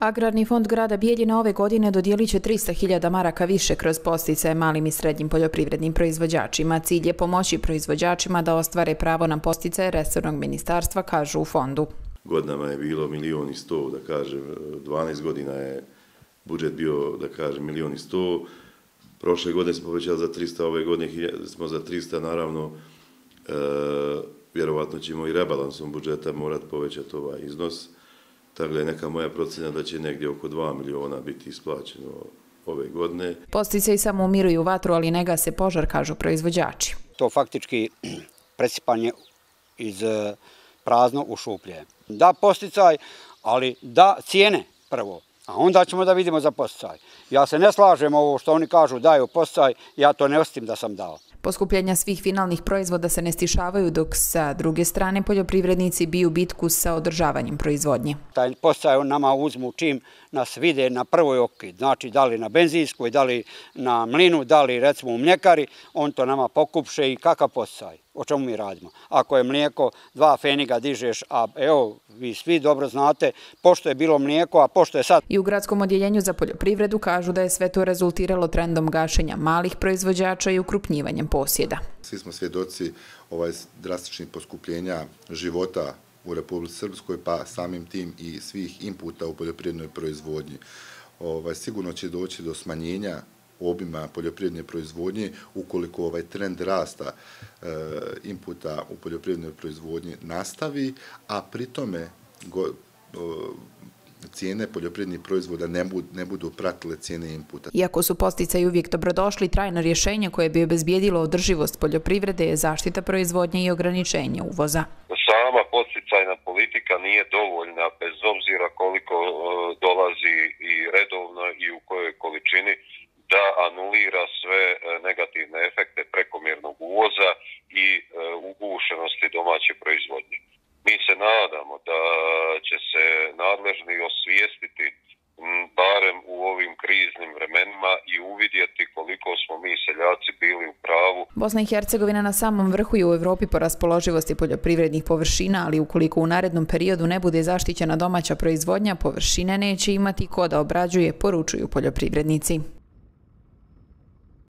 Agrarni fond grada Bijeljina ove godine dodijelit će 300.000 maraka više kroz podsticaje malim i srednjim poljoprivrednim proizvođačima. Cilj je pomoći proizvođačima da ostvare pravo na podsticaje resornog ministarstva, kažu u fondu. Godinama je bilo 1.100.000, da kažem, 12 godina je budžet bio, da kažem, 1.100.000. Prošle godine smo povećali za 300, ove godine smo za 300, naravno, vjerovatno ćemo i rebalansom budžeta morati povećati ovaj iznos. Tako da je neka moja procena da će negdje oko 2 miliona biti isplaćeno ove godine. Podsticaji samo umiruju vatru, ali ne gase požar, kažu proizvođači. To faktički presipanje iz prazno u šuplje. Da podsticaj, ali da cijene prvo, a onda ćemo da vidimo za podsticaj. Ja se ne slažem ovo što oni kažu daju podsticaj, ja to ne osjetim da sam dao. Poskupljenja svih finalnih proizvoda se ne stišavaju, dok sa druge strane poljoprivrednici biju bitku sa održavanjem proizvodnje. Taj podsticaj on nama uzmu čim nas vide na prvoj oki, znači da li na benzinskoj, da li na mlinu, da li recimo u mljekari, on to nama pokupše i kakav podsticaj, o čemu mi radimo. Ako je mlijeko, 2 feniga dižeš, a evo, vi svi dobro znate, pošto je bilo mlijeko, a pošto je sad. I u gradskom odjeljenju za poljoprivredu kažu da je sve to rezultiralo trendom gašenja malih proizvođača i ukrupnjivanjem posjeda. Svi smo svjedoci drastičnih poskupljenja života u Republici Srpskoj, pa samim tim i svih inputa u poljoprivrednoj proizvodnji. Sigurno će doći do smanjenja obima poljoprivredne proizvodnje ukoliko ovaj trend rasta inputa u poljoprivrednoj proizvodnji nastavi, a pri tome cijene poljoprivrednih proizvoda ne budu pratile cijene inputa. Iako su podsticaji uvijek dobrodošli, trajno rješenje koje bi obezbijedilo održivost poljoprivrede je zaštita proizvodnje i ograničenje uvoza. Sama podsticajna politika nije dovoljna bez obzira koliko dolazi i redovno i u kojoj količini da anulira sve negativne efekte prekomjernog uvoza i ugušenosti domaće proizvodnje. Mi se nadamo da će se nadležni osvijestiti barem u ovim kriznim vremenima i uvidjeti koliko smo mi seljaci bili u pravu. Bosna i Hercegovina na samom vrhu je u Evropi po raspoloživosti poljoprivrednih površina, ali ukoliko u narednom periodu ne bude zaštićena domaća proizvodnja, površine neće imati ko da obrađuje, poručuju poljoprivrednici.